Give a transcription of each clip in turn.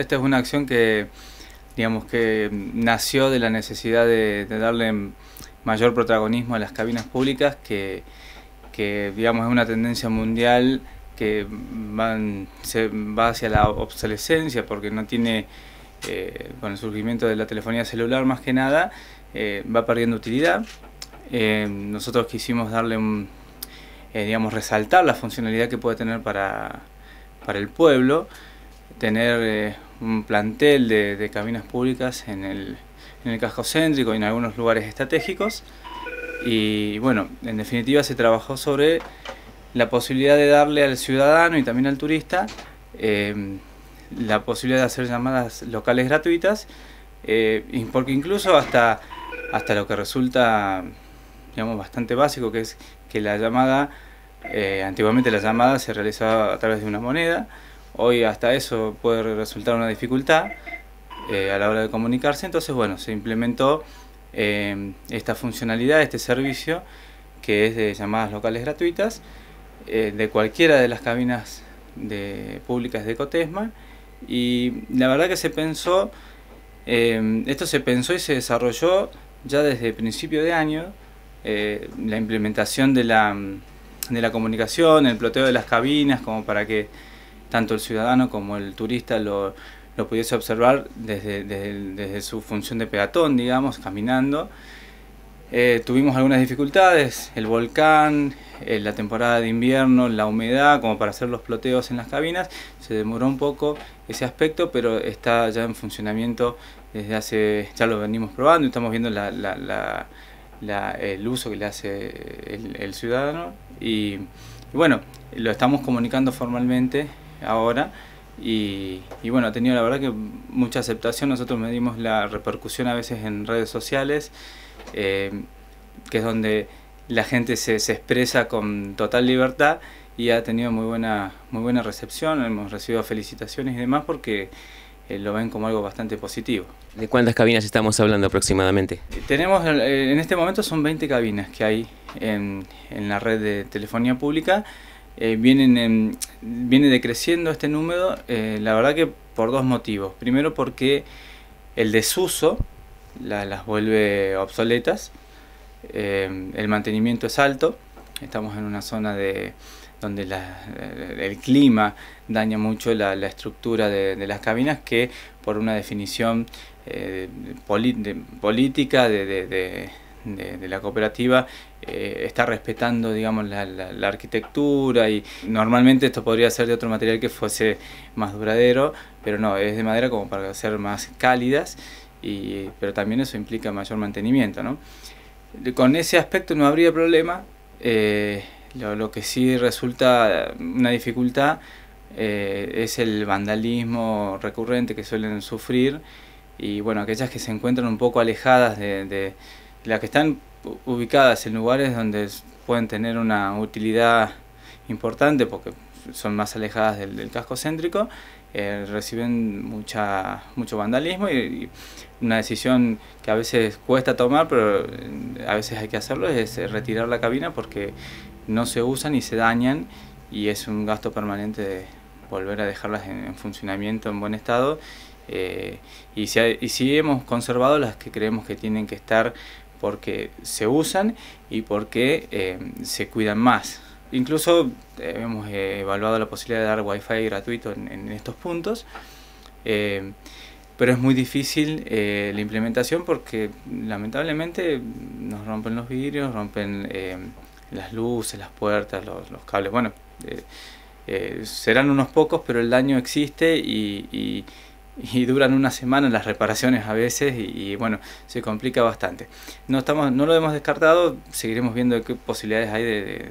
esta es una acción que, digamos, que nació de la necesidad de darle mayor protagonismo a las cabinas públicas, que digamos es una tendencia mundial que va hacia la obsolescencia, porque no tiene, con el surgimiento de la telefonía celular más que nada, va perdiendo utilidad. Nosotros quisimos darle digamos, resaltar la funcionalidad que puede tener para el pueblo, tener un plantel de cabinas públicas en el casco céntrico y en algunos lugares estratégicos. Y bueno, en definitiva se trabajó sobre la posibilidad de darle al ciudadano y también al turista la posibilidad de hacer llamadas locales gratuitas, porque incluso hasta lo que resulta, digamos, bastante básico, que es que la llamada, antiguamente la llamada se realizaba a través de una moneda. Hoy hasta eso puede resultar una dificultad a la hora de comunicarse. Entonces, bueno, se implementó esta funcionalidad, este servicio, que es de llamadas locales gratuitas, de cualquiera de las cabinas públicas de Ecotesma. Y la verdad que se pensó, esto se pensó y se desarrolló ya desde principio de año, la implementación de la comunicación, el ploteo de las cabinas, como para que tanto el ciudadano como el turista lo pudiese observar desde su función de peatón, digamos, caminando. Tuvimos algunas dificultades, el volcán, la temporada de invierno, la humedad, como para hacer los ploteos en las cabinas. Se demoró un poco ese aspecto, pero está ya en funcionamiento desde hace, ya lo venimos probando y estamos viendo el uso que le hace el ciudadano. Y bueno, lo estamos comunicando formalmente ahora. Y bueno, ha tenido la verdad que mucha aceptación. Nosotros medimos la repercusión a veces en redes sociales, que es donde la gente se expresa con total libertad, y ha tenido muy buena recepción. Hemos recibido felicitaciones y demás porque lo ven como algo bastante positivo. ¿De cuántas cabinas estamos hablando aproximadamente? Tenemos, en este momento son 20 cabinas que hay en la red de telefonía pública. Viene decreciendo este número, la verdad que por dos motivos. Primero, porque el desuso las vuelve obsoletas, el mantenimiento es alto, estamos en una zona donde el clima daña mucho la estructura de las cabinas, que por una definición política de la cooperativa está respetando, digamos, la arquitectura, y normalmente esto podría ser de otro material que fuese más duradero, pero no, es de madera como para ser más cálidas, pero también eso implica mayor mantenimiento, ¿no? Con ese aspecto no habría problema. Lo que sí resulta una dificultad es el vandalismo recurrente que suelen sufrir, y bueno, aquellas que se encuentran un poco alejadas de las que están ubicadas en lugares donde pueden tener una utilidad importante porque son más alejadas del casco céntrico, reciben mucho vandalismo, y una decisión que a veces cuesta tomar, pero a veces hay que hacerlo, es retirar la cabina porque no se usan y se dañan, y es un gasto permanente de volver a dejarlas en funcionamiento en buen estado. Y sí hemos conservado las que creemos que tienen que estar, porque se usan y porque se cuidan más. Incluso hemos evaluado la posibilidad de dar wifi gratuito en estos puntos, pero es muy difícil la implementación, porque lamentablemente nos rompen los vidrios, rompen las luces, las puertas, los cables. Bueno, serán unos pocos, pero el daño existe, y duran una semana las reparaciones a veces, y bueno, se complica bastante. No lo hemos descartado, seguiremos viendo qué posibilidades hay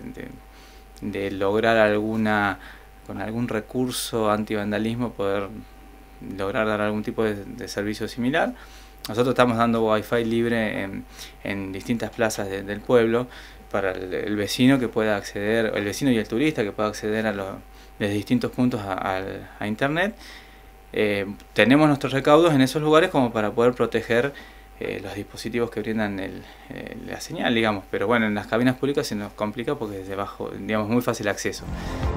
de lograr con algún recurso antivandalismo, poder lograr dar algún tipo de servicio similar. Nosotros estamos dando wifi libre en distintas plazas del pueblo, para el vecino que pueda acceder, el vecino y el turista que pueda acceder desde distintos puntos a internet. Tenemos nuestros recaudos en esos lugares como para poder proteger los dispositivos que brindan la señal, digamos, pero bueno, en las cabinas públicas se nos complica porque es debajo, digamos, muy fácil acceso.